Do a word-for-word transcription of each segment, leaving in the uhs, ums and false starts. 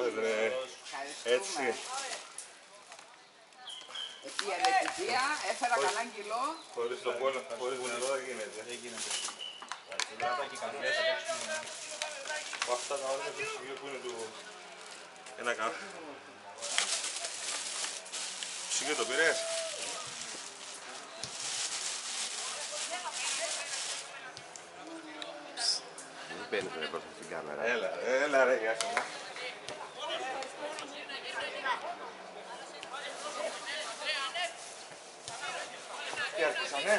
είδες ρε. Έτσι. Εκεί η ανεπιτία, έφερα καλά κιλό. Χωρίς τον πόλο, χωρίς νερό δεν γίνεται. Δεν γίνεται. Υδράτακι, καρδιές, Αυτά τα όρια του σημείο που είναι του... Ένα κάνω. Ψυγείο το πήρες? Δεν παίρνεις ρε μπροστά στην κάμερα. Έλα, έλα ρε, γεια σου. Τι άρχισανε?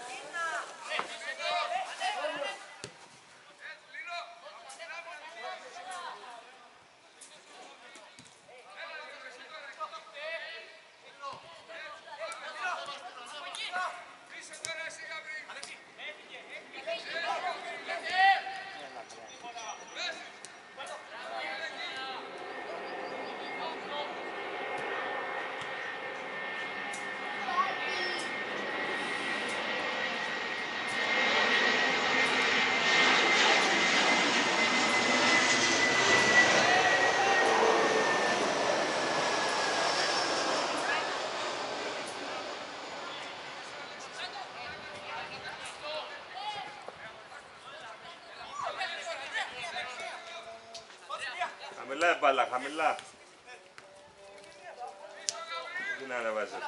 Χαμηλά η μπάλα, χαμηλά. Τι να ανεβάζετε.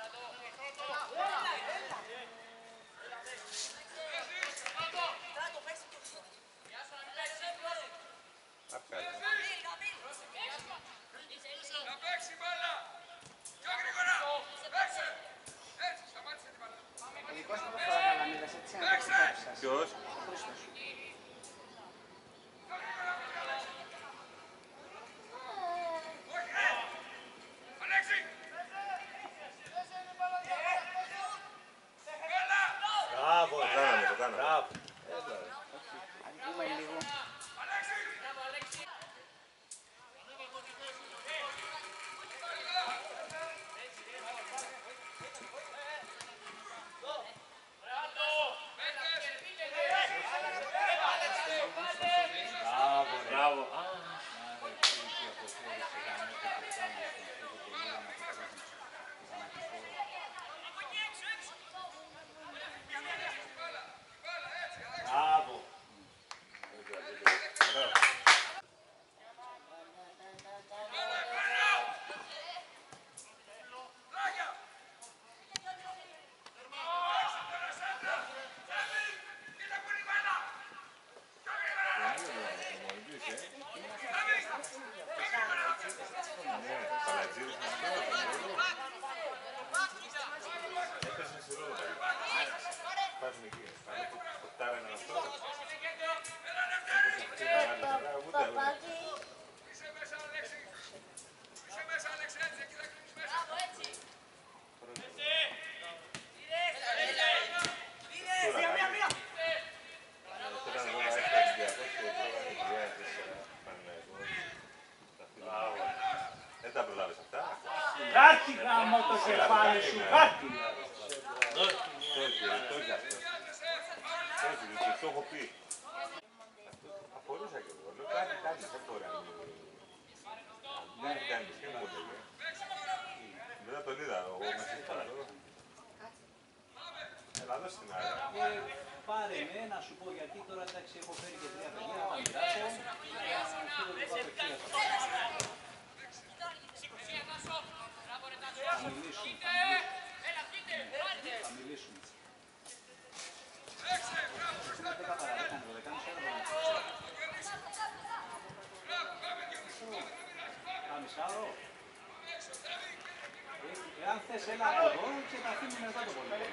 Ποιος? Μπράβο, Το κάναμε, το κάναμε. μπράβο. Αργούμε λίγο. Μπράβο. Μπράβο. Παλατζίδης μας έπαιζε στη ρόδα. Πάζουν εκεί. Ποτάρα είναι αυτό. Παπάκι. Δεν τα προλάβεις αυτά. Κάτι γάμο το κεφάλι σου, κάτι. Το έχει, το έχει αυτό. Το έχει, το έχω πει. Απορούσα και εγώ. Λέω κάτι, κάτι, δεν μπορεί να μην... Δεν έχει κάνει και μου λέγε. Μετά τον είδα, εγώ μέσα στην παραδόρο. Έλα, δώσ' την άλλη. Πάρε με να σου πω γιατί τώρα εντάξει έχω φέρει και τρία παιδιά να τα μοιράσω. Θα μιλήσουμε, θα μιλήσουμε. δέκα παρά δέκα, δώδεκα, Καμισάρο. Εάν θες έλα από εδώ και τα αφήνουμε εδώ το πολύ.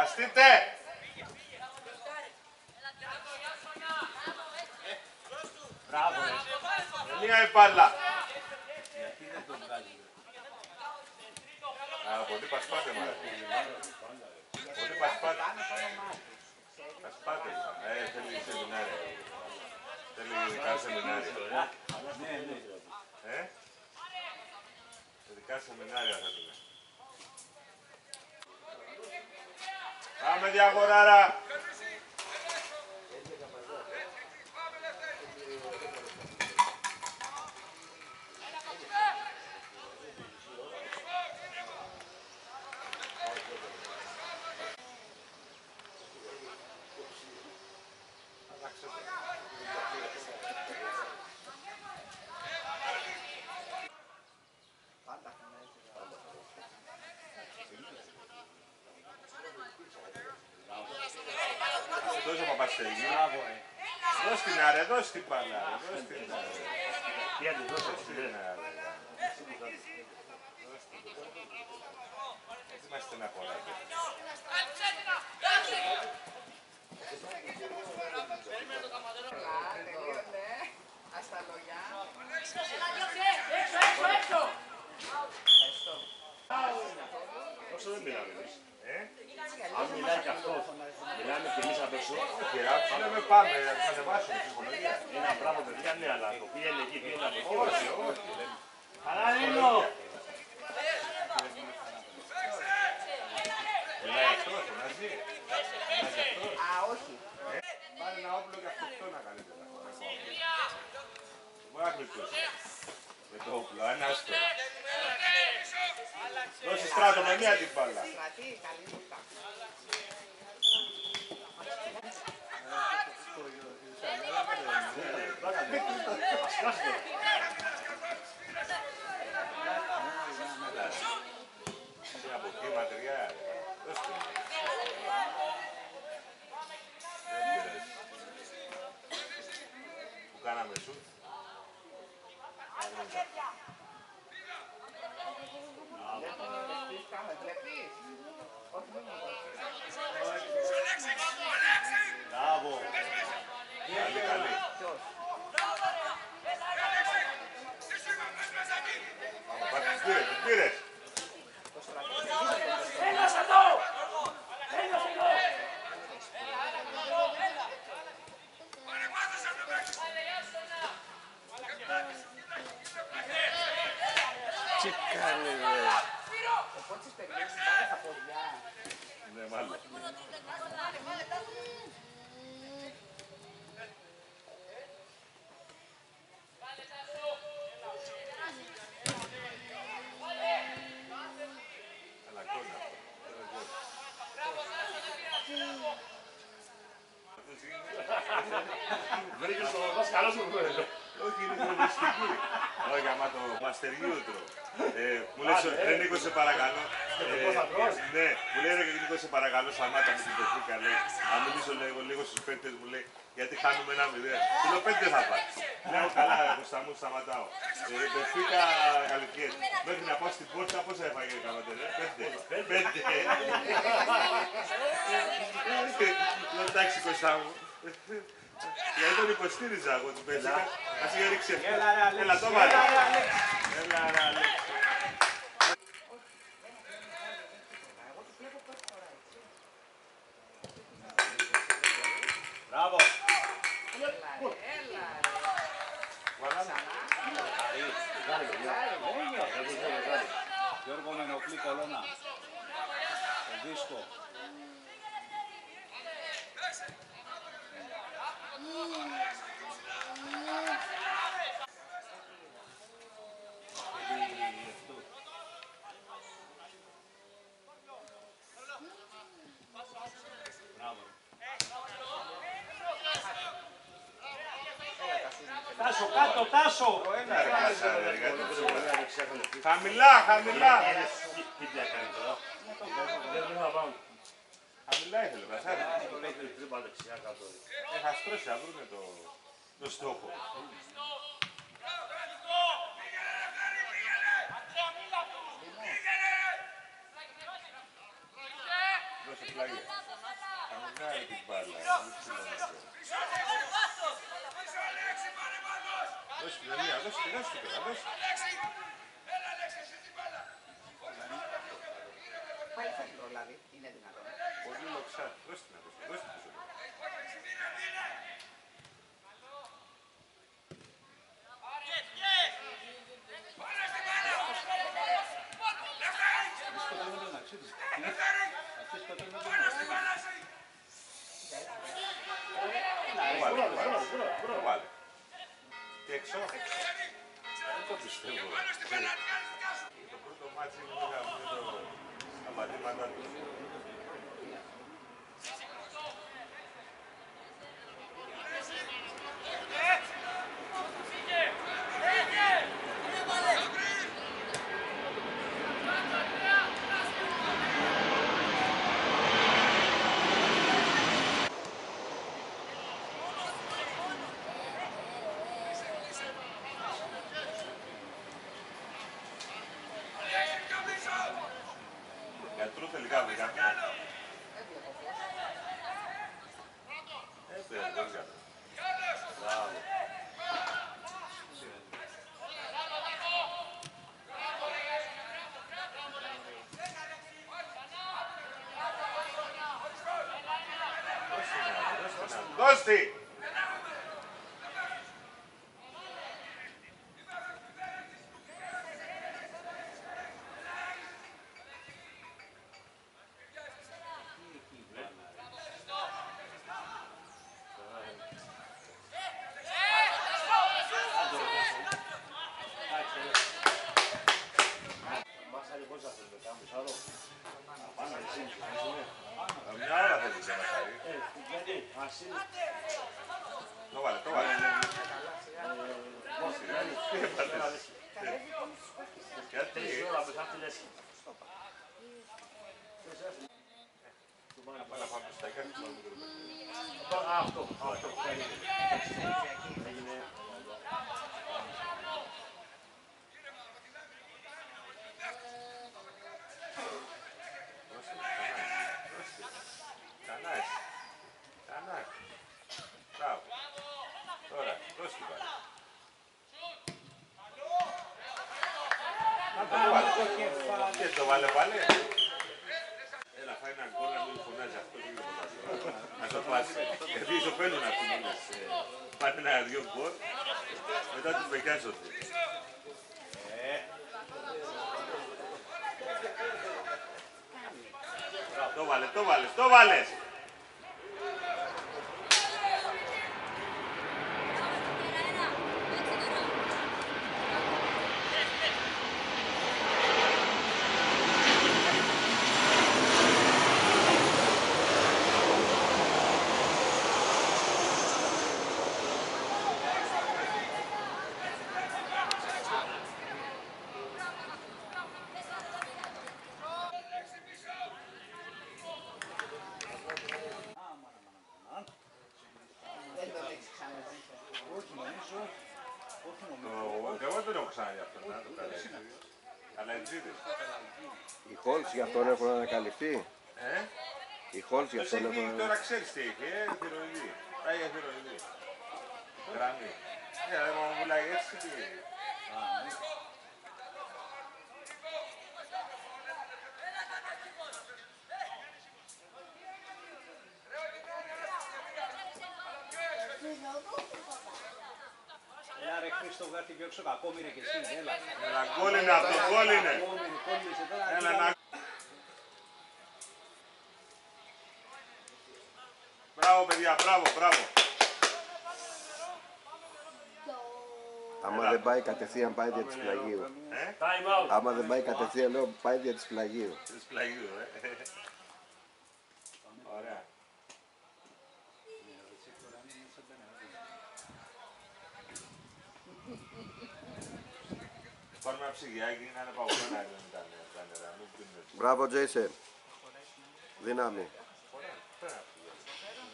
Βαστείτε! Μπράβο. Μία η μπάλα. Γιατί δεν τον βγάζει. Α, πολύ πασπάτε μάρα. Πολύ πασπάτε. Πασπάτε. Ε, θέλει σεμινάρια. Θέλει ειδικά σεμινάρια. Ναι, ναι. Ε, ειδικά σεμινάρια θα του. Πάμε διαγοράρα. Δώσε ο Παπαστέγη. Δώσ' την άρε, δώσ' την μπάλα. Δώσ' την άρε. Γιατί δώσε την άρε. Έτσι μας στεναχωράκια. Ας τα λόγια. Όσο δεν μιλάμε εμείς. Αν μιλάει και αυτός, μιλάμε και εμείς απ' έξω. Και άψη λέμε πάμε, θα ανεβάσουμε ψυχολογία. Ένα πράγμα παιδιά, ναι, αλλά το πήγαινε εκεί, πήγαινε από εκεί. Όχι, όχι. Παράλληλο! Μιλάει αυτός, φωνάζει. Φωνάζει αυτός. Α, όχι. Πάρε ένα όπλο και αυτοκτόνα καλύτερα. Μπορεί να κλειτώσει. Με το όπλο, ανάστο. Δώσε στράτο με μία την μπάλα. Στρατή, καλή νύχτα. Είναι από εκεί μακριά. Δώστε μου. Δεν πειράζει. Που κάναμε σου. Βλέπεις, κάμε, βλέπεις. Όχι, δεν μου Μπράβο. Καλή, καλή. Πάμε, τις πήρες, τις πήρες. Τι κάνει, ρε. Ο Πότσης περιμένει πάρα στα ποδιά. Ναι, μάλλον. Καλά, κόλλα. Βρήκες το δάσκαλό σου, βέβαια. Όχι, είναι γνωριστική. Όχι, άμα το μαστεριούτρο. Ε, μου λες, ρε Νίκο, σε παρακαλώ. Ε, ναι, μου λέει, ρε Νίκο, σε παρακαλώ, σταμάτα με την πεθήκα, λέει. Να μιλήσω λίγο, λίγο στους παίκτες, μου λέει, γιατί χάνουμε ένα μηδέν. Του λέω, πέντε θα πάει. Λέω, καλά, Κώστα μου, σταματάω. Ε, πεθήκα καλοκαίρι. Μέχρι να πάω στην πόρτα, πόσα έφαγε η καμάτε, ρε, πέντε. Πέντε. Λέω, εντάξει, Κώστα μου. Γιατί τον υποστήριζα εγώ την πέσικα. Ας είχε ρίξει εύκολα. Έλα ρε Αλέξη. Έλα το βάλε. Έλα ρε Αλέξη. Έλα ρε Αλέξη. Εγώ τους βλέπω πρώτη φορά, έτσι. Μπράβο. Έλα ρε, έλα ρε. Βαλάμε. Γιώργο με ενοχλεί κολόνα. Το δίσκο. Τάσο, κάτω, Τάσο! Έλα ρε Κασάρε, γιατί τους χαμηλά, χαμηλά. Τι πια κάνει τώρα. Δεν πρέπει να πάμε. Χαμηλά ήθελε ο Κασάρε. Δεν πάω δεξιά κάτω. Ε, θα στρώσει, θα βρούμε το, το στόχο. Δώσε πλάγια. Μπλοκάρει την μπάλα. Δώσε την Ελία, δώσε την, δώσε την τώρα, δώσε. Πάλι θα την προλάβει, είναι δυνατόν. Πολύ λοξά. Δώσε την, δώσε την πίσω. Το βάλε. Και έξω. Δεν το πιστεύω. Το πρώτο μάτσι είναι μεγάλο. Τα πατήματα του. Γιατρού τελικά βρήκαμε. Έφερε τον γιατρό. Μπράβο. Δώσ' τη! Μια ώρα θέλει να μασάρει. Το βάλε, το βάλε. Τι έπαθες. Γιατί. Απάλα πάμε στα έκανε. Αυτό, αυτό. Έγινε. Κανάς. Κανάς. Μπράβο. Τώρα, δώσ' την πάλι. Να το βάλε. Και το βάλε πάλι. Έλα, φάει έναν γκολ να μην φωνάζει αυτό και τίποτα. Να το πάσει. Γιατί ισοπαίνουν αυτοί μόνες. Πάνε ένα δυο γκολ. Μετά τους πεκιάζονται. Το βάλε, το βάλες, το βάλες. Δεν τον έχεις ξαναδεί. Όχι, νομίζω. Όχι, νομίζω. Το- Εγώ δεν έχω ξαναδεί αυτό. Να το καλέσει. Αλλά ετζίδες. Οι Χόλτς για αυτόν έχουν ανακαλυφθεί. Ε? Οι Χόλτς για Τους αυτόν έχει, έχουν. τώρα ξέρεις τι έχει, ε, θηροειδή. Πάει για θηροειδή. Γραμμή. Ε, δεν μου μιλάει έτσι, τι. Έλα ρε Χρήστο, βγάλει πιο έξω κακό, μοίρε και εσύ, έλα. Έλα, γκολ είναι αυτό, γκολ είναι. Κόμμυρε, κόμμυρε τώρα. Έλα, να... Μπράβο, παιδιά, μπράβο, μπράβο. Άμα δεν πάει κατευθείαν πάει δια της Πλαγίου. Ε, Time out. Άμα δεν πάει κατευθείαν λέω πάει δια της Πλαγίου. της πλαγίου, ε. Ωραία. Πάρουμε ένα ψυγιάκι, να είναι παγωμένα με τα νερά, μην πίνουν έτσι. Μπράβο Τζέισεν. Δύναμη. Ωραία, φέρε ένα ψυγιάκι.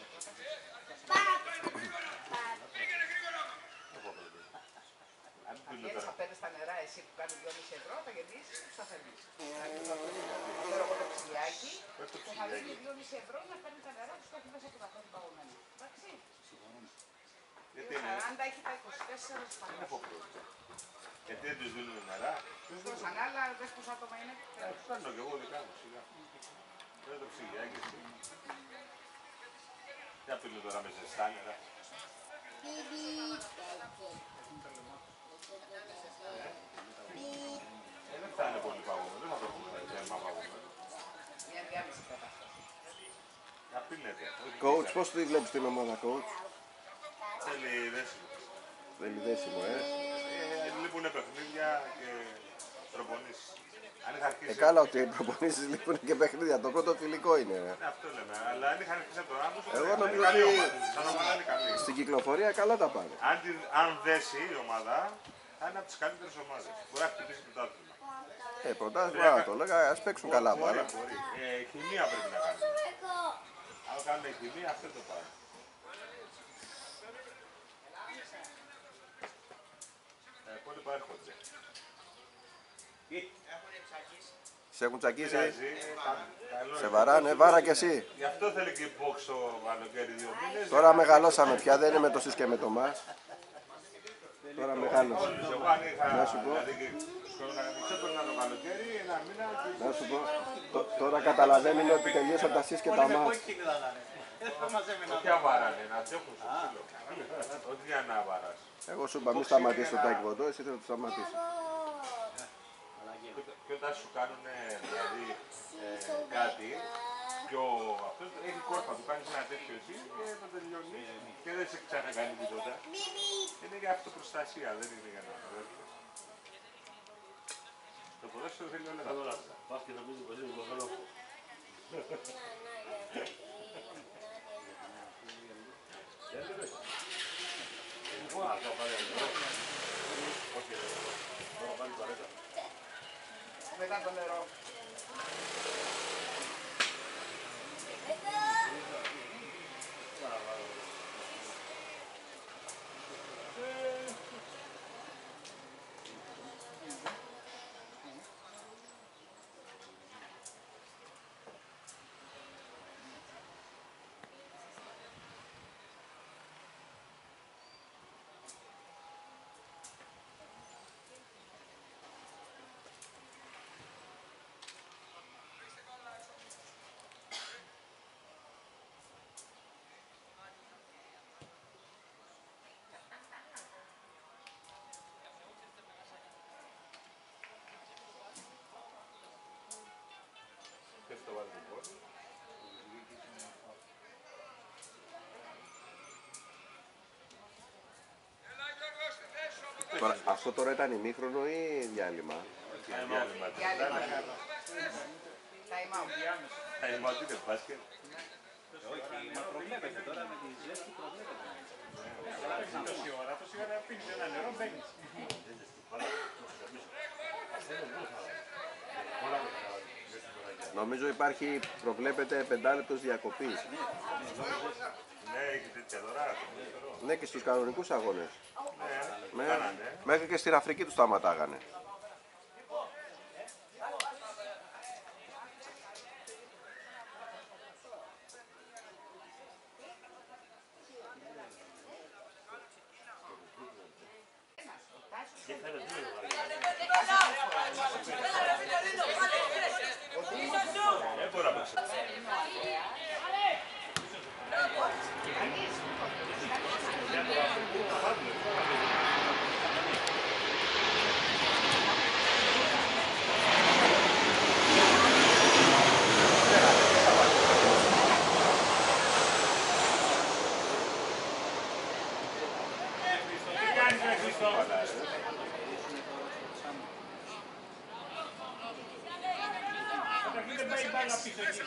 Αν μην πίνουν Έτσι τώρα. θα παίρνεις τα νερά εσύ που κάνει δυόμισι ευρώ, θα γεμίσεις και θα φέρνεις. Ξέρω εγώ το ψυγιάκι Πες το και θα δίνει δυόμισι ευρώ να κάνει τα νερά του το έχει μέσα και βαθαίνει παγωμένο. Εντάξει. Γιατί Το είναι, σαράντα έχει τα είκοσι τέσσερα δεν σπάνια. έχω πρόβλημα. Γιατί δεν τους δίνουμε νερά. Σαν άλλα, δες πόσα άτομα είναι. Ε, κάνω κι εγώ δικά μου, σιγά. Θέλω το ψυγιάκι σου. Τι απειλούν τώρα με ζεστά νερά. Ε, δεν θα είναι πολύ παγωμένο, δεν θα το πούμε θέμα παγωμένο. Μια διάμεση κατάσταση. Απειλέται. όχι Coach, πίσα. πώς τη βλέπεις την ομάδα, coach? Θέλει δέσιμο. Θέλει δέσιμο, ε. Ε, λείπουν παιχνίδια και προπονήσεις. Αν είχα αρχίσει... Ε, καλά ότι οι προπονήσεις λείπουν και παιχνίδια. Το πρώτο φιλικό είναι. ε. Ναι, αυτό λέμε, αλλά αν είχα αρχίσει από τον Αύγουστο... Εγώ είναι νομίζω καλή ότι- ομάδα. Σαν ομάδα είναι καλή. Στην κυκλοφορία καλά τα πάνε. Αν, την, αν δέσει η ομάδα, θα είναι από τις καλύτερες ομάδες. Μπορεί να χτυπήσει το άθλημα. Ε, πρωτάθλημα το λέγα, ας παίξουν καλά Μπορεί, μπάλα. μπορεί. Ε, χημεία πρέπει να κάνουν. Αν κάνουν χημεία, αυτό το πάρουν. Ε, πότε παρέρχονται. Σε έχουν τσακίσει. Πειράζει, κα- καλό Σε είναι. βαράνε, βάρα κι εσύ. Γι' αυτό θέλει και box το καλοκαίρι δύο μήνες. Τώρα μεγαλώσαμε πια, δεν είναι με το σεις και με το μας. Τώρα μεγάλωσε. Όλους, εγώ αν είχα, Να σου πω. δηλαδή, και στο να ξέπαιρνα το καλοκαίρι, ένα μήνα και... Να σου πω, τ- τώρα καταλαβαίνουν ότι τελείωσαν τα σεις και τα Όλοι με μας. κόκκινη θα ήταν. Δεν μαζεύει Όχι αβάρανε, να αντέχουν στο ξύλο. Όχι για να βαράς. Εγώ σου είπα, μην σταματήσω το ταϊκβοντό, εσύ θα το σταματήσω. Και- Και όταν σου κάνουν δηλαδή ε, κάτι, πιο αυτό έχει κόρπα, του κάνεις ένα τέτοιο εσύ και το τελειώνει και δεν σε ξανακάνει τίποτα. Είναι για αυτοπροστασία, δεν είναι για να δουλεύει. Το ποδόσφαιρο θέλει όλα αυτά. Πας και νομίζει πως είναι κοκαλό. Μετά το νερό. Και αυτό βάζει το πόδι. Τώρα, αυτό τώρα ήταν ημίχρονο ή διάλειμμα? Και διάλειμμα. Διάλειμμα. Time out. Τα ημάτια είναι μπάσκετ. Όχι, μα προβλέπετε τώρα με τη ζέστη προβλέπετε. Τόση ώρα, τόση ώρα πίνεις ένα νερό, μπαίνεις. Νομίζω υπάρχει, προβλέπεται πεντάλεπτος διακοπής. Ναι, έχει τέτοια δωρά. Ναι, και στους κανονικούς αγώνες. Ναι, Με- κάνανε. Μέχρι και στην Αφρική τους σταματάγανε. Δεν μπορώ να παίξω. Τι κάνεις ρε Χριστό? Καταρχήν δεν πάει η μπάλα πίσω εκεί.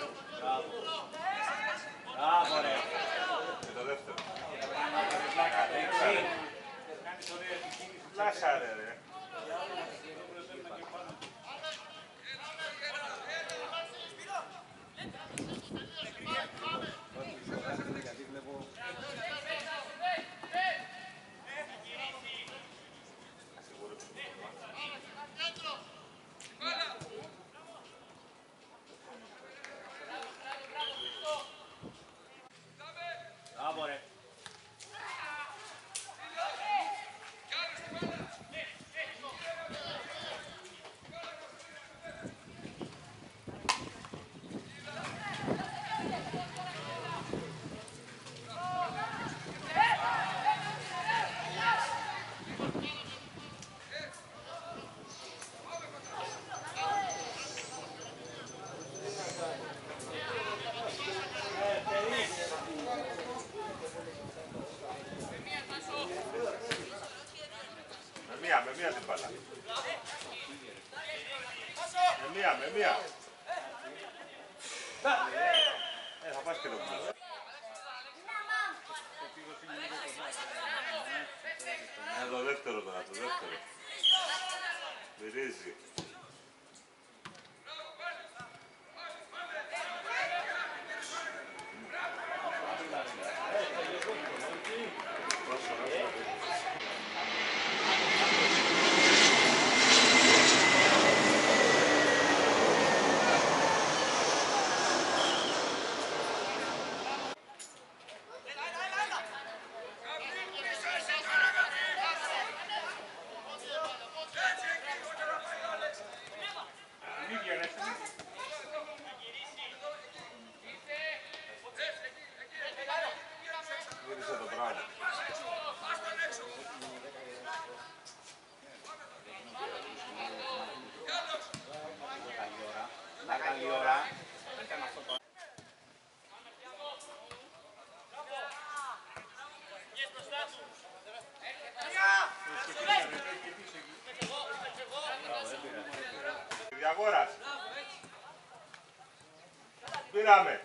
Μπράβο ρε. Και το δεύτερο. Κάνεις ωραία την κίνηση. Πλάσα ρε ρε. Γιατί βλέπω μπαλά. Με μία, με μία. Ε, θα πας και το μπλούς. Ε, το δεύτερο τώρα, το δεύτερο. Μυρίζει. Γύρισε το πράγμα. Να καλή ώρα. Διαγόρας. Πήραμε.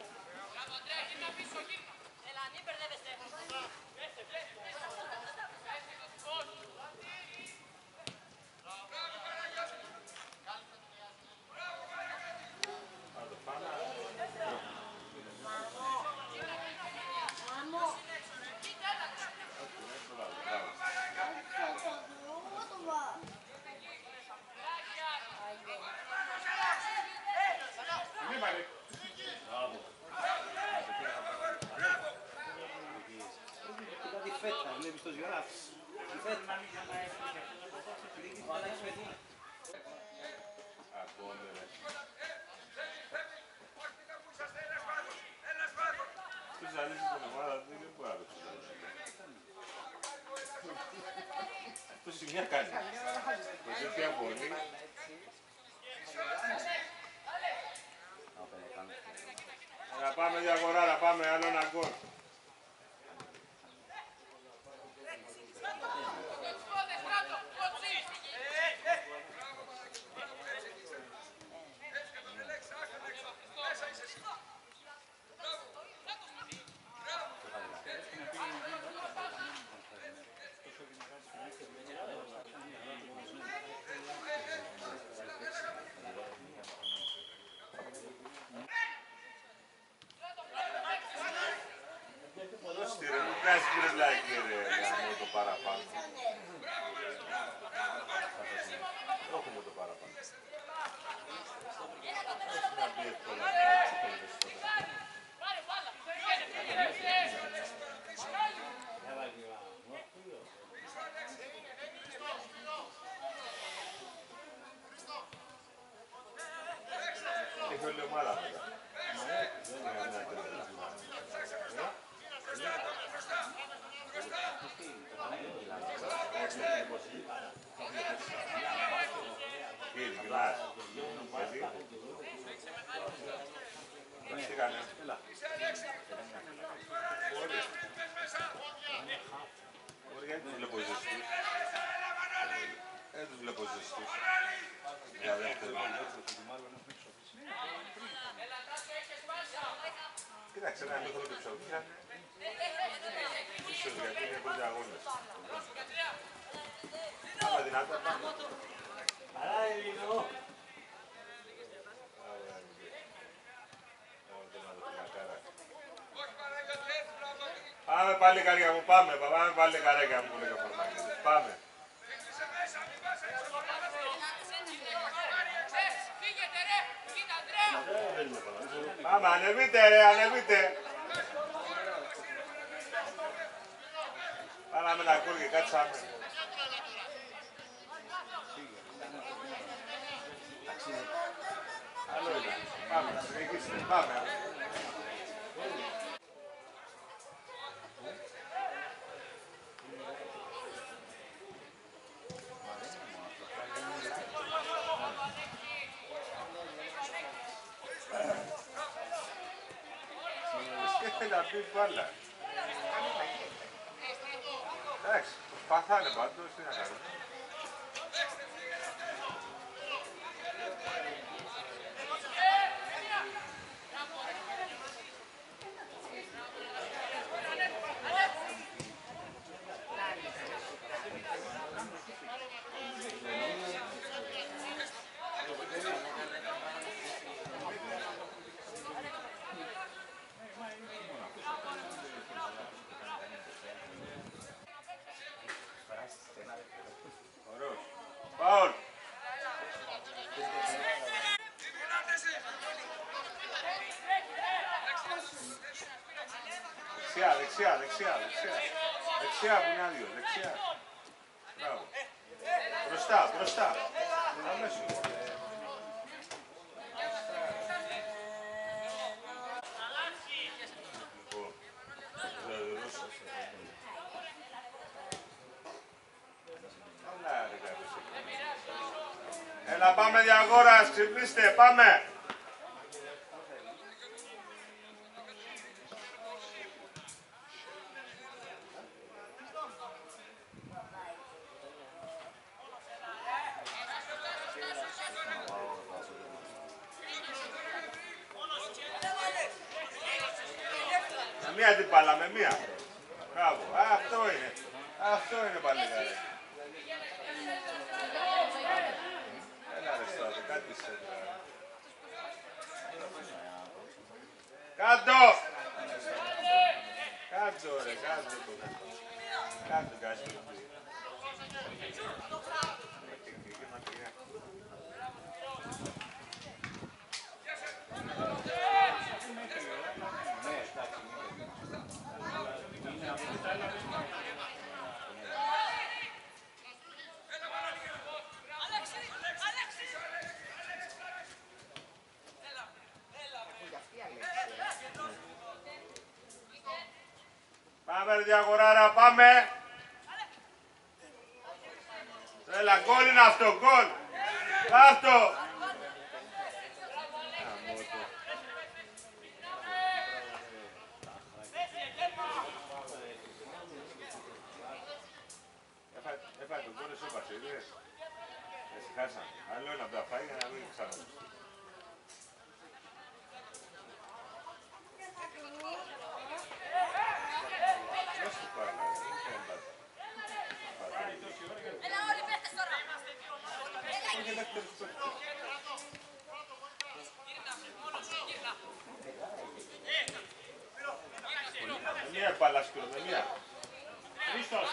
Τη φέτα, βλέπεις το σγράφι. Τη φέτα. Λίγη φέτα, φέτα. Ακόμη ρε. Τους ζαλίζει την ομάδα του, δεν μπορεί να το ξεχάσει. Αυτό σημεία κάνει. Με τέτοια φωνή. Να πάμε Διαγορά, να πάμε άλλο ένα γκολ. Κάτσε κύριε Μπλάκη ρε, γάμο το παραπάνω. Έχουμε το παραπάνω. Έχει να πει εύκολα. Έχει όλη η ομάδα μετά. Κύριε, γελάς. Γιατί. Τι έκανε. Μπορεί. Μπορεί, γιατί τους βλέπω ζεστούς. Δεν τους βλέπω ζεστούς. Για δεύτερο. Κοίταξε, ένα μικρό και ψωμιά. Ίσως γιατί είναι πέντε αγώνες. Πάμε δυνατά, πάμε. Παράλληλο. Πάμε πάλι καρδιά μου, πάμε, πάμε πάλι καρέκια μου που λέει ο Φορμάκης. Πάμε. Πάμε, ανεβείτε ρε, ανεβείτε. Πάμε με τα κούρια, κάτσαμε. Άλλο είναι. Πάμε, συνεχίστε, πάμε. Θέλει να πει μπάλα. Εντάξει, παθάνε πάντως, τι να κάνουμε. δεξιά, δεξιά, δεξιά, δεξιά. Δεξιά που είναι άδειο, δεξιά. Μπράβο. Μπροστά, μπροστά. Αμέσως. Έλα πάμε Διαγόρας, ξυπνήστε, πάμε! Με μία την μπάλα, με μία. Μπράβο, αυτό είναι. Αυτό είναι παλικάρι. Έλα ρε στάδε, κάτι σε δηλαδή. Κάτω! Κάτω ρε, κάτω το. Κάτω κάτω. Πάμε ρε Διαγοράρα, πάμε! Έλα, γκολ είναι αυτό, γκολ! Κάτω! Έφαγε τον γκολ, εσύ έπασε, είδες. Εσύ χάσαν. Άλλο ένα από τα φάει για να μην ξανά. Μία μπάλα σκηνομενία. Χρήστος.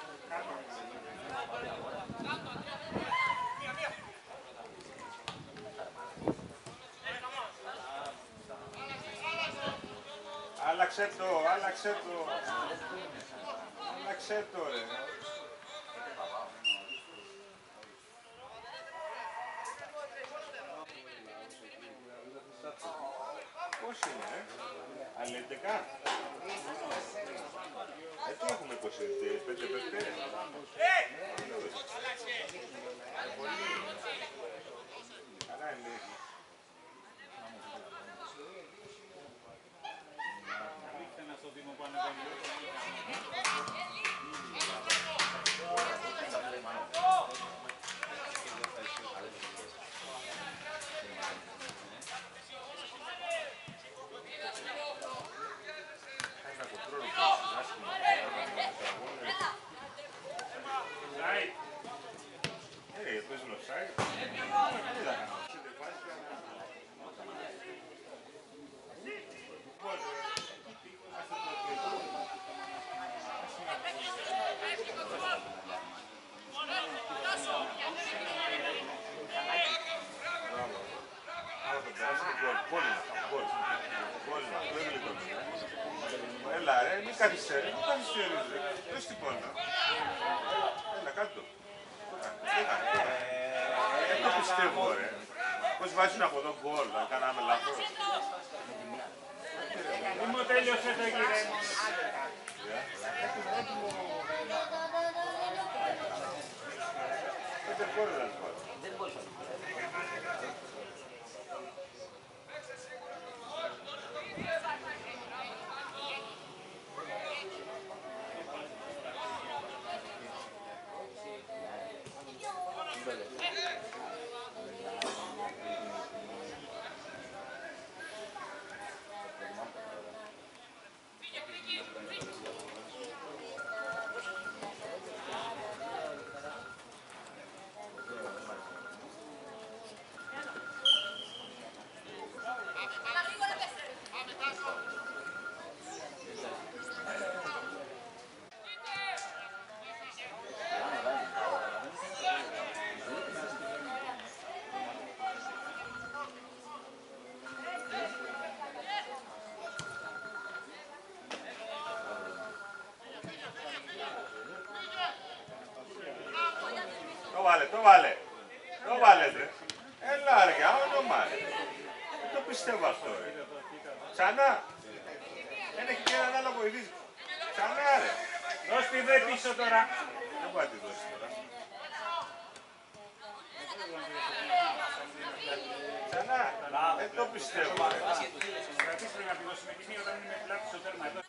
Άλλαξε το, άλλαξε το. Άλλαξε το ρε. Πώς είναι, ε? Αλληλετικά. Ε, τι έχουμε είκοσι πέντε παίκτες. Καλά είναι. Έλα ρε, μην καθυστερείς, μην καθυστερείς ρε. Δες την πόρτα. Έλα κάτω. Δεν το πιστεύω ρε. Πώς βάζουν από εδώ γκολ, να κάναμε λάθος. Μη μου τέλειωσε το κύριε. Πέντε γκολ δεν βάλω. Δεν μπορείς να το πω. βάλε, το βάλε. Το βάλε, ρε. Έλα, ρε, και όνομα, ρε. Δεν το πιστεύω αυτό, ρε. Ξανά. Δεν έχει και έναν άλλο βοηθήσει. Ξανά, ρε. Δώσ' τη δε πίσω τώρα. Δεν μπορεί να τη δώσει τώρα. Ξανά. Δεν το πιστεύω, ρε. Κρατήστε να τη δώσουμε κοινή όταν είναι πλάτη στο τέρμα εδώ.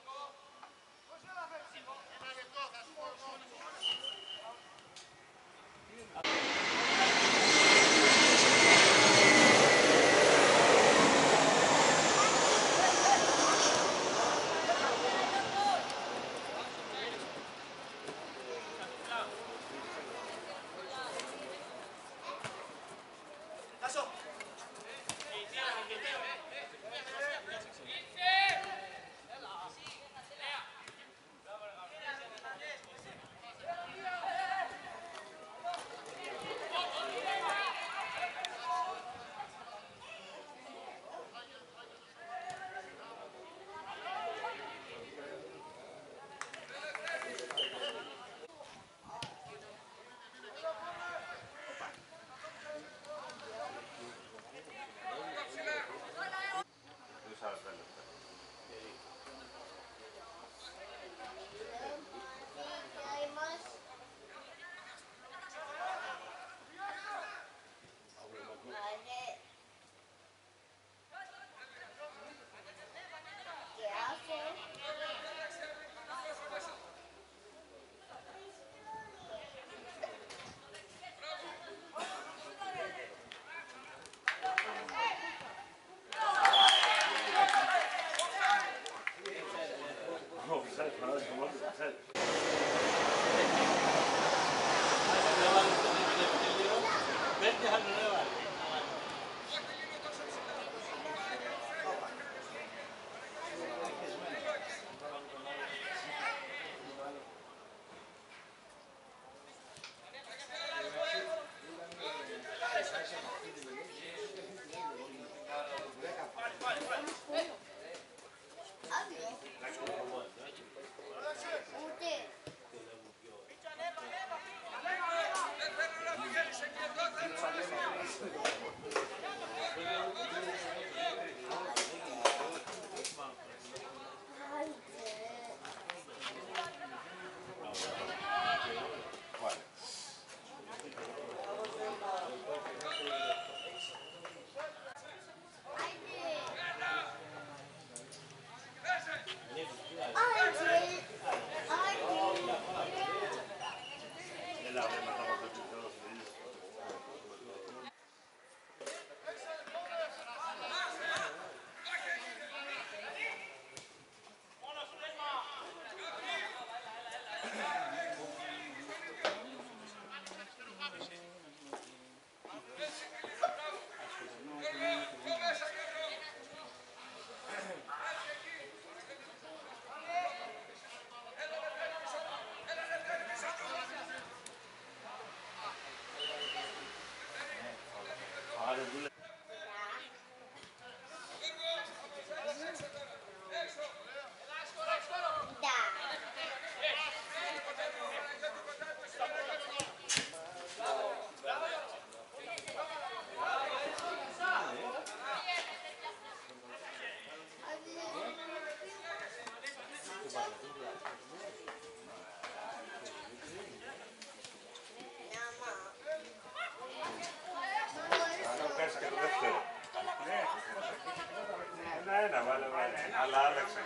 Ένα, βάλε, βάλε. Αλλά άλλαξε.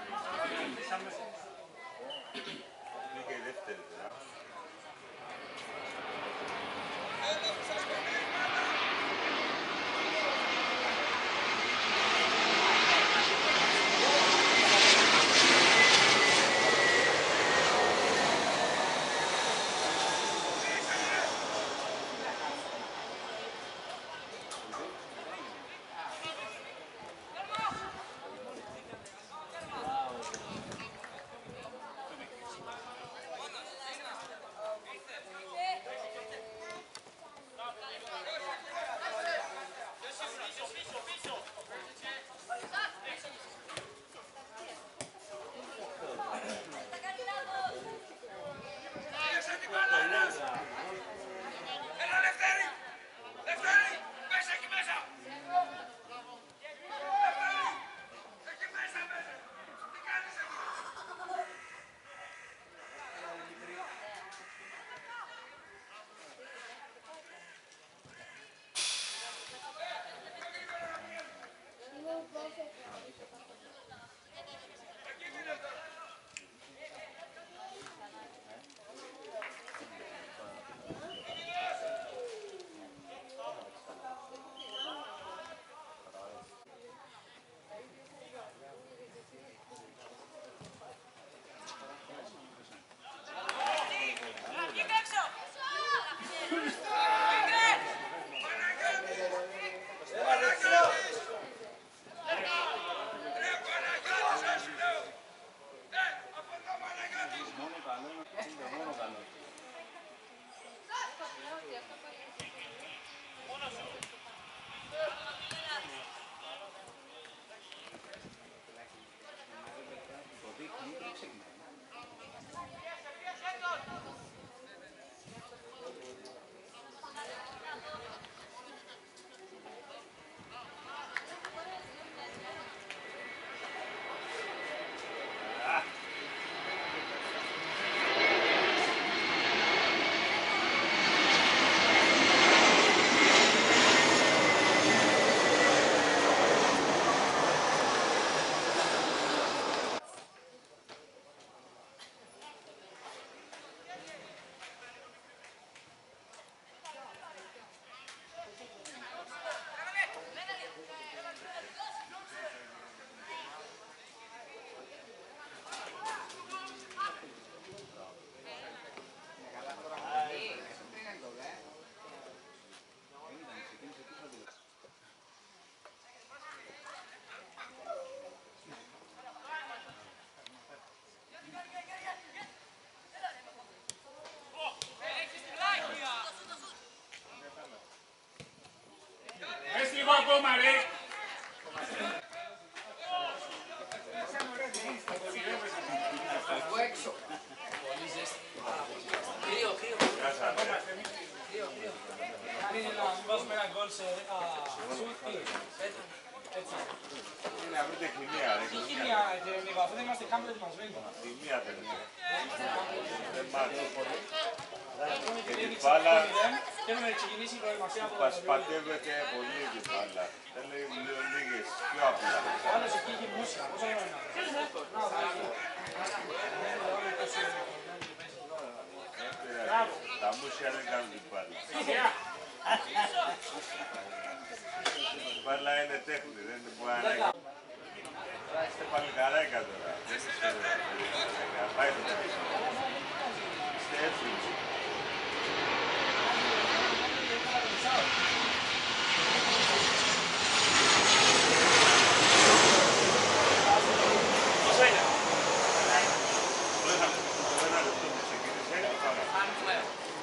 Είναι και η δεύτερη. σε δέκα σούτ, έτσι. Είναι να βρείτε χημεία, ρε. Τι χημεία, κύριε αφού δεν είμαστε Χάμπλετ μας βέλει. Χημεία θέλουμε. Δεν μ' άρεσε. Η μπάλα θέλουμε να ξεκινήσει η προετοιμασία από το πασπατεύεται πολύ η μπάλα. Θέλει λίγες, πιο απλά. άλλος εκεί έχει μουσικά, πόσο ώρα είναι. Τα μουσια δεν κάνουν την μπάλα. Η μπάλα είναι τέχνη, δεν μπορεί να είναι. Είστε παλικαράκια τώρα. Δεν είστε παλικαράκια. Πάει το τέλος. Είστε εύκολοι. Πόσο είναι. Το ένα λεπτό που ξεκίνησε, πάμε.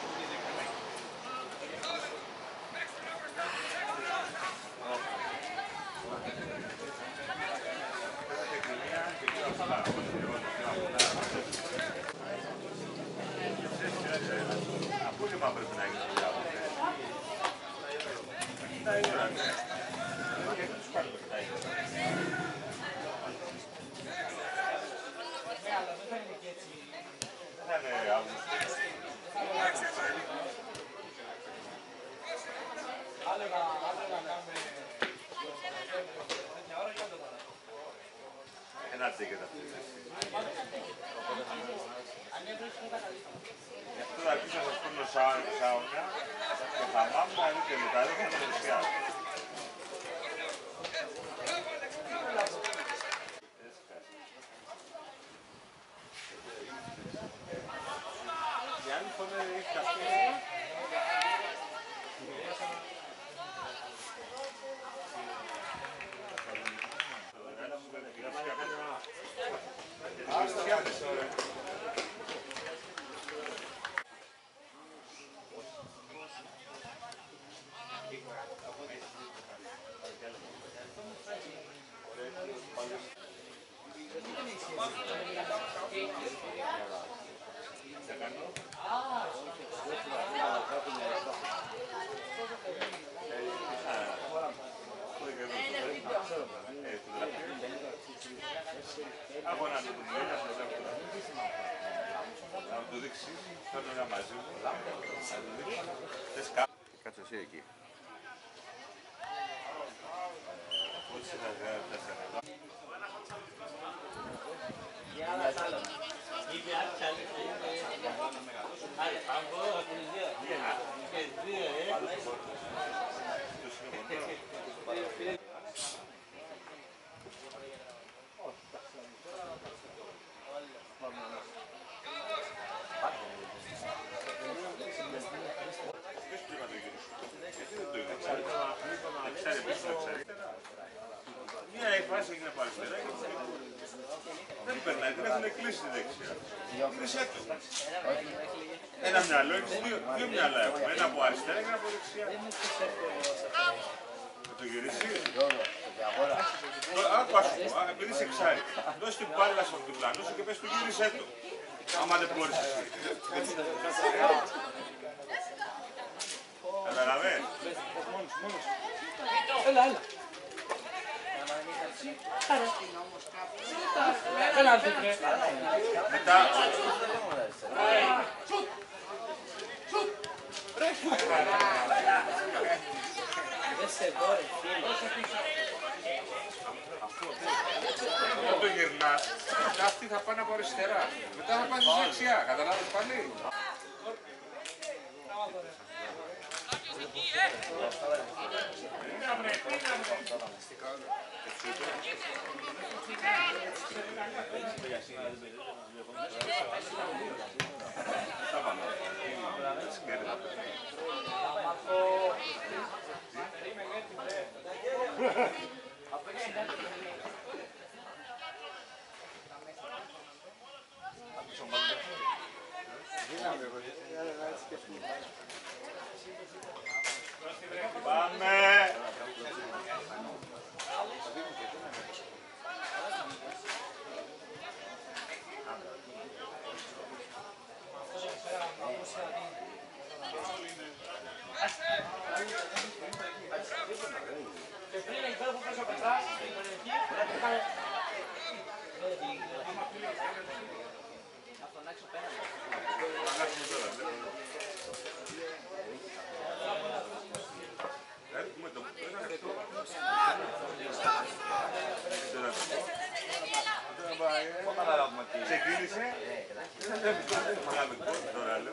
Απόλυμα πρέπει να έχει δουλειά. Τα ώρα, ναι. Γιατί τους κάνουμε τα ώρα. Ναι, αλλά δεν θα είναι και έτσι. Δεν θα είναι Αύγουστο. Άλεγα, άλεγα να κάνουμε τέτοια ώρα και όλα. Ένα τίκετ αυτή. Γι' αυτό θα αρχίσω να σας πούμε σάουνα και θα μάμουν να δείτε μετά, δεν θα είναι δεξιά. Η άλλη φωνή έχει καυτή. Αγώνα να το δούμε, να μου το δείξει, φέρνω ένα μαζί μου, να το δείξει. Θες κάπου. Κάτσε εσύ εκεί. Πώς είναι να τέσσερα εδώ. Μία εφάση έγινε από αριστερά και δεν περνάει, την έχουν κλείσει τη δεξιά. Κλείσε το. Ένα μυαλό, έχεις δύο, δύο μυαλά έχουμε. Ένα από αριστερά και ένα από δεξιά. Θα το γυρίσεις. Άκου ας σου πω, επειδή είσαι εξάρι. Δώσε την μπάλα στον διπλανό σου και πες του γύρισέ το. Άμα δεν μπορείς εσύ. Καταλαβαίνεις. Έλα, έλα. Έλα, φίλε. Μετά. Όταν το γυρνάς, αυτοί θα πάνε από αριστερά. Μετά θα πας δεξιά. Καταλάβεις πάλι. Πάμε! Φάγαμε τώρα λέω.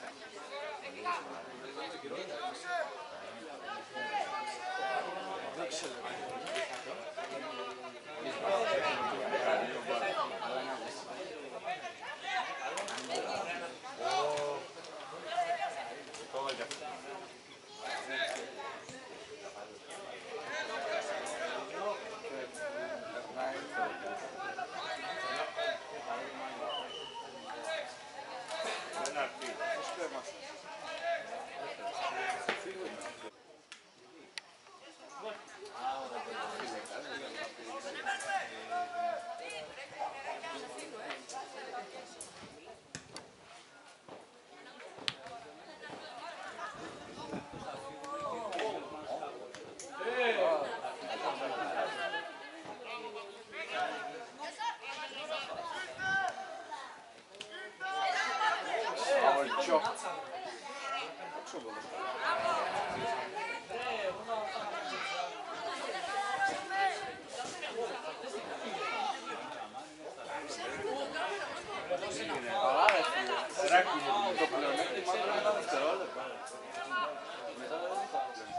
Το πλεονέκτημα είναι ένα δευτερόλεπτο. Μετά δεν θα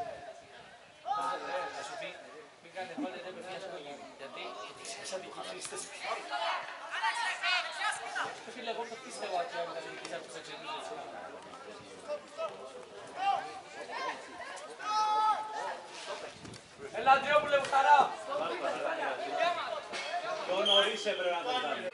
Θα σου πει, μην κάνετε πάλι δεν παιδιά στο γύρι. Γιατί σαν δικηγίστες. Φίλε, εγώ το πίστευα ότι αν ήταν δικηγίστες από τους εξελίγους. Έλα, Αντριόπουλε, χαρά! Το νωρίς έπρεπε να το κάνει.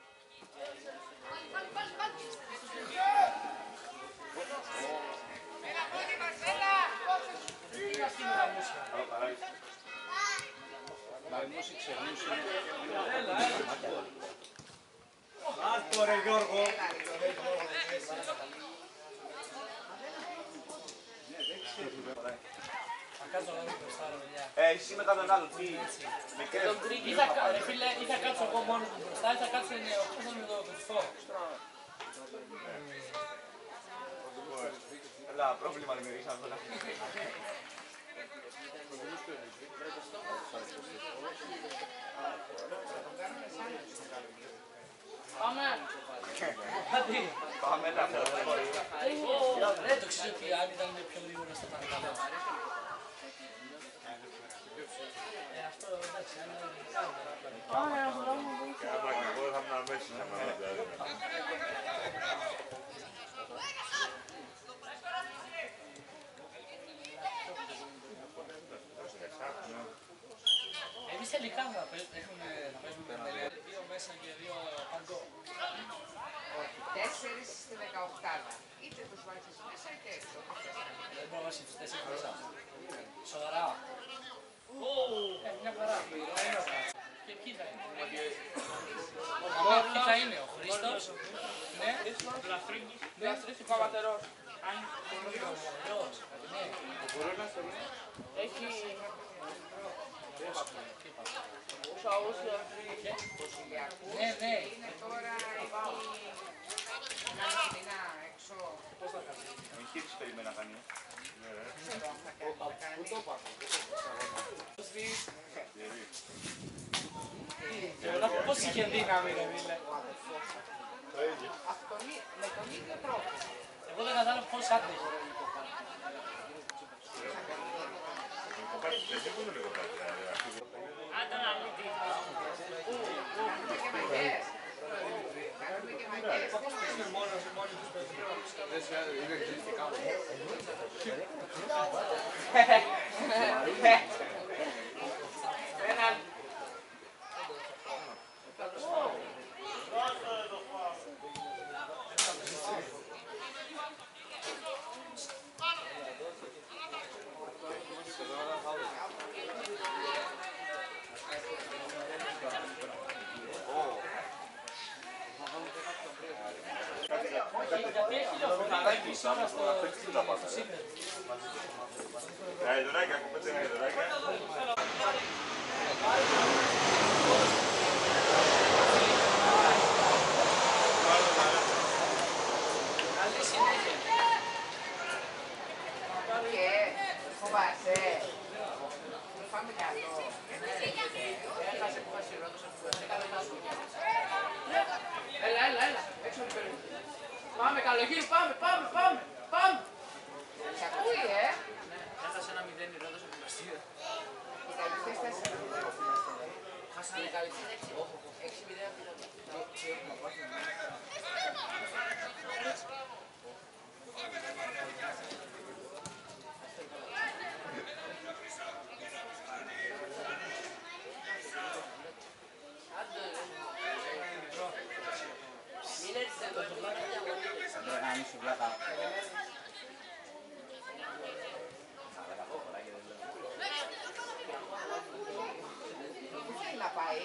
Μαγνούσι ξενούσι. Έλα, έλα. Ας το ρε Γιώργο. Θα κάτσω να μην μπροστά, ρε παιδιά. Ε, εσύ μετά τον άλλον, τι, με κρέας. Ή θα, ρε φίλε, ή θα κάτσω εγώ μόνος μου μπροστά, ή θα κάτσω ο κόσμος με το κρυφτό. Έλα, πρόβλημα δημιουργήσαμε τώρα. Πάμε! Άντι! Πάμε να φέρουμε. Δεν το ξέρω ότι αν ήταν πιο γρήγορος θα ήταν καλά. Ε, αυτό εντάξει, αν ήταν Και άμα και εγώ θα ήμουν αμέσως να μάθω δηλαδή. εμείς τελικά να παίζουμε με δύο μέσα και δύο παντό. Όχι, τέσσερις στη δεκαοκτάδα. Είτε τους βάζεις μέσα είτε έξω. Δεν μπορώ να βάσει τους τέσσερις μέσα. Σοβαρά. Ε, μια χαρά. Και ποιοι θα είναι. Μαμά, ποιοι θα είναι. Ο Χρήστος. Ναι. Λαφρύγκης. Λαφρύγκης και Παπατερός. Αν Παπατερός. Ναι. Έχει Ναι, ναι. είναι τώρα εκεί ένα μήνα έξω. Εγχείρηση περιμένει να κάνει. Ξέρω αν θα κάνει, θα κάνει. Και μετά πώς είχε δύναμη, ρε φίλε. Αυτόν- Με τον ίδιο τρόπο. Εγώ δεν κατάλαβα πώς άντεχε. Και μαγιές. Κάνουμε και μαγιές. Γιατί έχει λεωφορείο μισή ώρα στο σύνδεσμο. Γαϊδωράκια, έχω πέντε γαϊδωράκια. Καλή συνέχεια. Και φοβάσαι. Μη φάμε καλό. Έχασε που θα σειρώτος από το δέκα λεπτά σου. Έλα, έλα, έλα. Έξω από το περίπου. γύρω, πάμε, πάμε, πάμε, πάμε. Σ' ακούει, ε! Έχασε ένα μηδέν η Ρόδος από την Παστίδα. Οι καλυφτές τέσσερα. Χάσανε οι καλυφτές έξι. Όχι, έξι μηδέν από την Πού θέλει να πάει?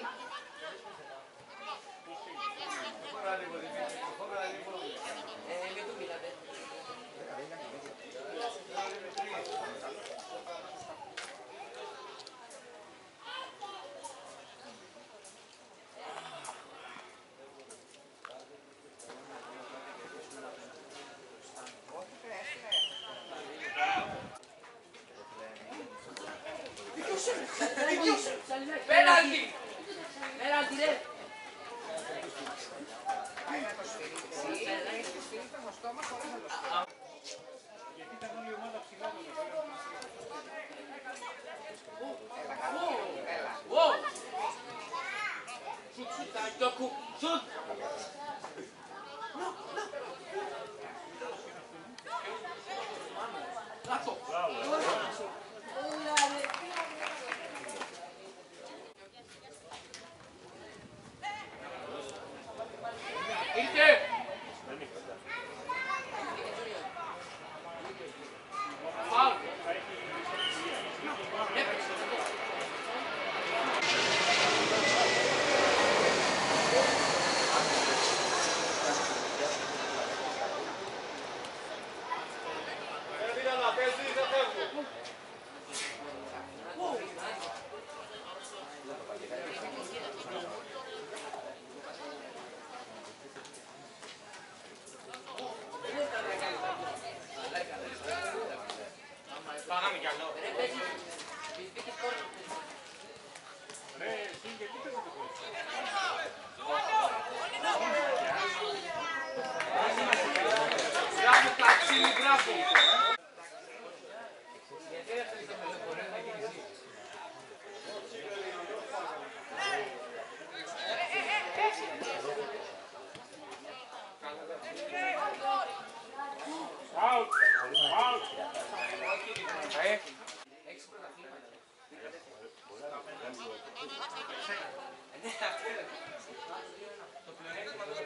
Ε, μην του μιλάτε. Πέναλτι! Πέναλτι, ρε! Πάει να το σφυρίξει. Έχει το σφυρίξει στο στόμα χωρίς να το σφυρίξει. Γιατί ήταν όλη η ομάδα ψηλά του. Έλα, καλό. Έλα. Wow! Σουτ, σουτ, Τάκου, σουτ! Λάθο! Ήρθε! Φάουλ! Έπαιξε! Πάγαμε κι άλλο. Ρε παίζεις, μπήκες κόρνο. Ρε, εσύ γιατί παίζει το κόρνο. Μπράβο Κατσίνη, μπράβο. Out! Out! Έχεις πρωταθλήματα. Το πλεονέκτημα του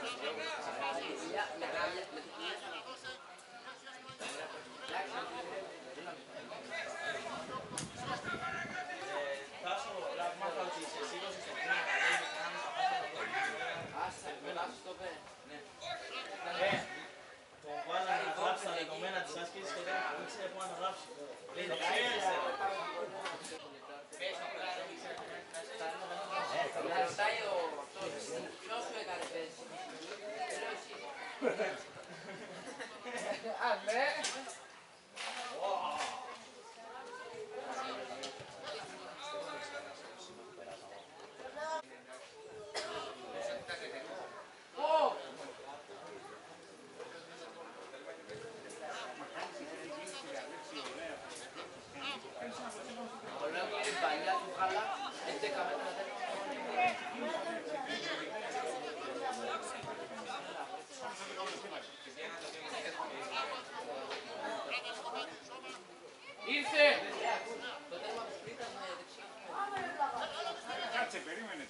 Τάσο, μάθα ότι σε σίγουρος στο πλήμα το βάλανε να γράψει τα δεδομένα της άσκησης και δεν ξέρει πού να γράψει. Λέει, το ξέρεις. Ρωτάει ο αυτός, ποιος σου έκανε πες. Α, ναι. Ήρθε! Κάτσε, περίμενε.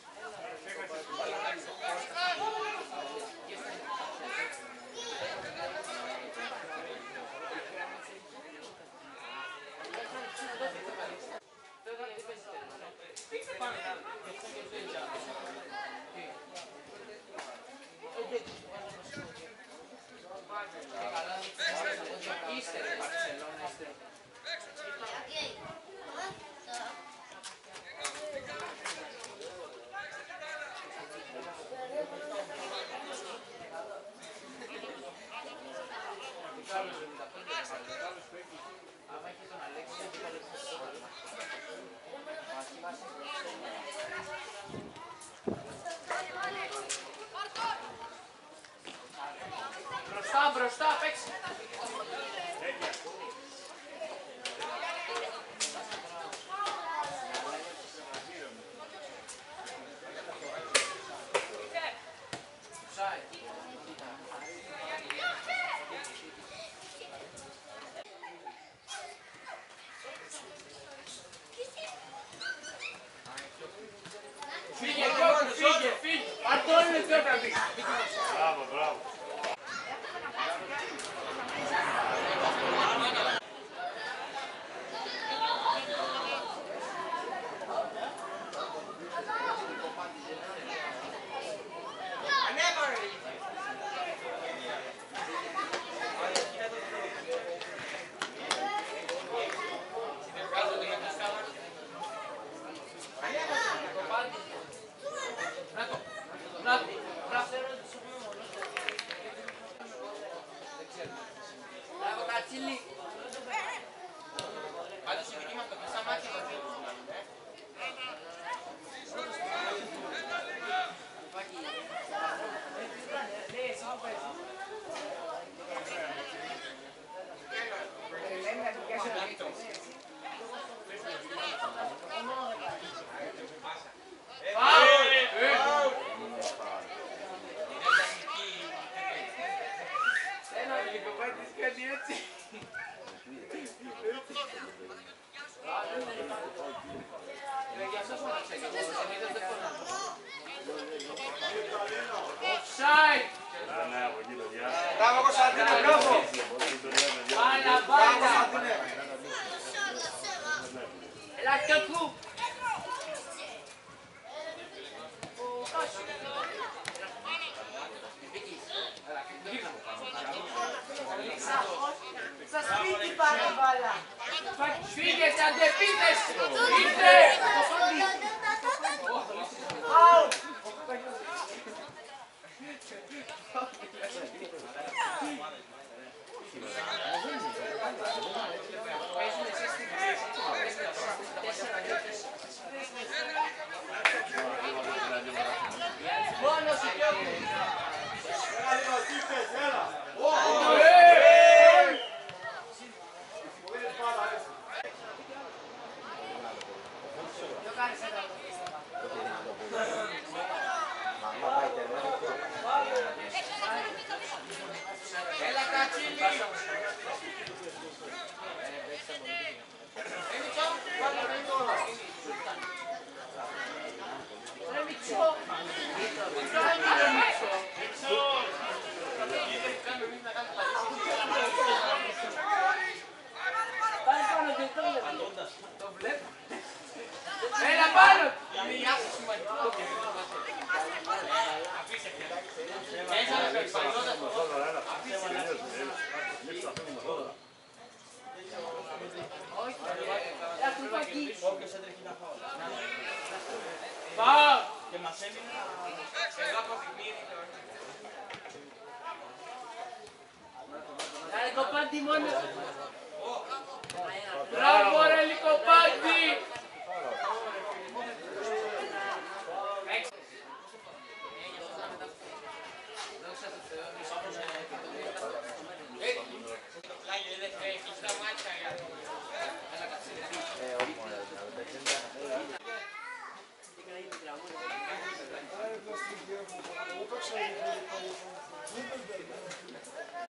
Είστε, ρε, Μπαρσελόνα, είστε. μπροστά, παίξε. Φύγε, φύγε, φύγε. Αντώνη, δεν θα μπει. Μπράβο, μπράβο. Offside! Ναι, από εκεί το γεια. Μπράβο Κωνσταντίνε, μπράβο. Μπάλα, μπάλα! Έλα και του! Στα σπίτι πάμε μπάλα. Φύγε σε αντεπίθεση! Ήρθε! Μόνος η Έλα Κατσίλη! Ρε Μιτσό! Το βλέπω. Έλα πάνω! Γεια σου σημαντικό. Όποιος έτρεχε να φάω. Πάω! Και μας έμεινε. Εγώ από παιχνίδι τώρα. Ρε κοπάντι μόνο. Μπράβο ρε Λικοπάντι! Δόξα τω Θεώ, μισόπως το πλάγιο δεν τρέχει στα μάτια. Έλα κατσίλη.